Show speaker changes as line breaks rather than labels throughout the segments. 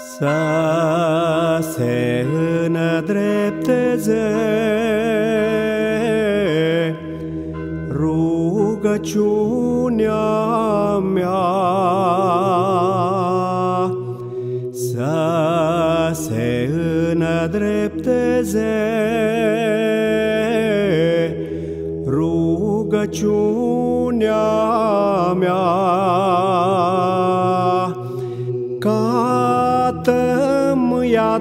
să se îndrepteze rugăciunea mea, să se îndrepteze rugăciunea mea, cată-mi ia,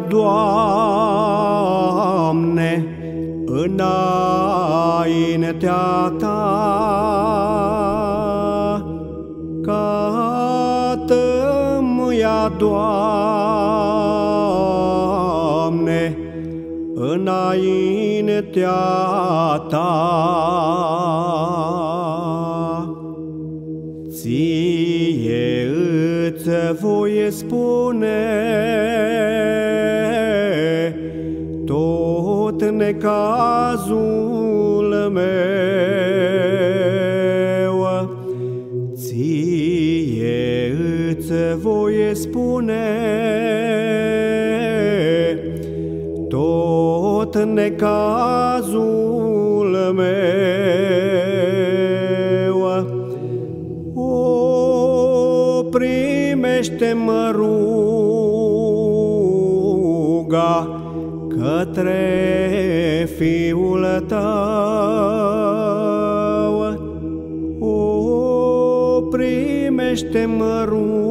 Doamne, înaintea Ta, cată-mi ia, Doamne, înaintea Ta. Ție îți voi spune tot necazul meu, ție îți voi spune tot necazul meu. O, primește-mă ruga către Fiul Tău. O, primește-mă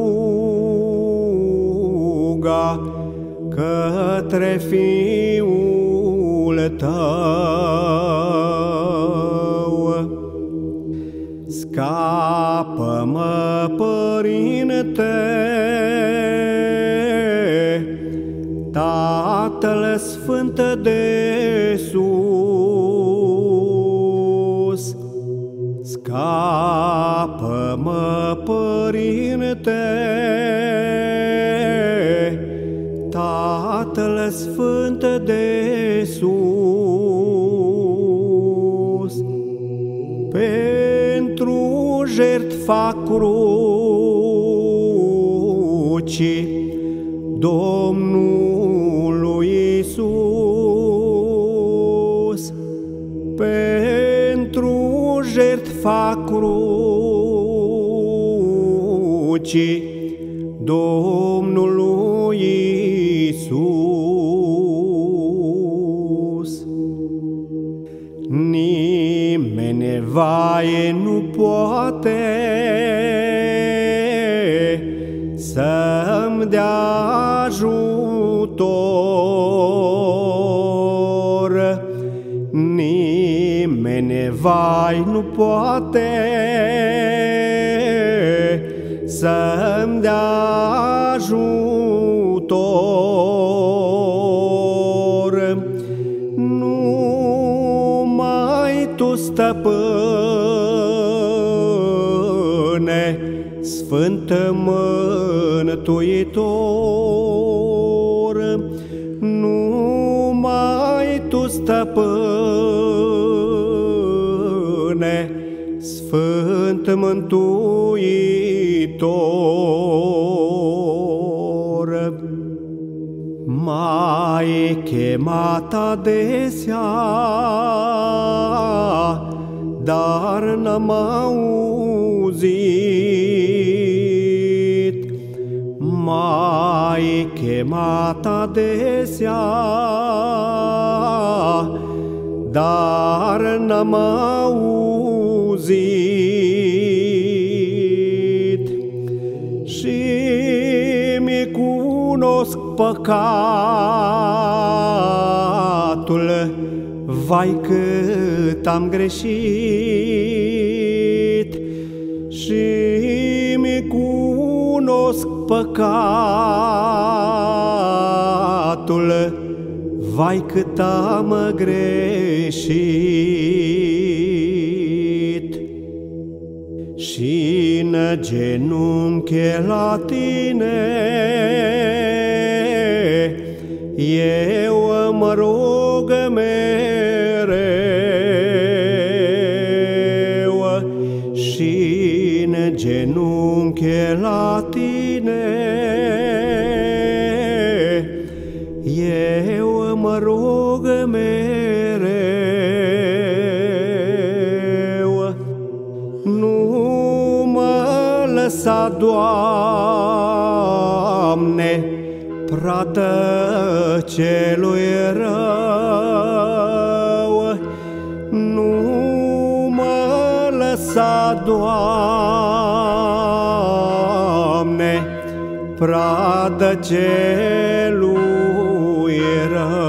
ruga către Fiul Tău. Scapă-mă, Părinte, Tatăl Sfânt de sus. Scapă-mă, Părinte, Tatăl Sfânt de sus. Pentru jertfa crucii Domnului Iisus, pentru jertfa crucii Domnului Iisus. Nimeni, vai, nu poate să-mi dea ajutor. Nimeni, vai, nu poate să-mi dea ajutor. Numai Tu, Stăpâne, Sfânt Mântuitor, numai Tu, Stăpâne, Sfânt Mântuitor. M-ai chemat adesea, dar n-am auzit. M-ai chemat adesea, dar n-am auzit. Și mi cunosc păcatul, vai, cât am greșit. Și mi cunosc păcatul, vai, cât am greșit. Și-n genunchi la Tine eu mă rog mereu. Și-n genunchi la Tine rog mereu, nu mă lăsa, Doamne, pradă celui rău. Nu mă lăsa, Doamne, pradă celui rău.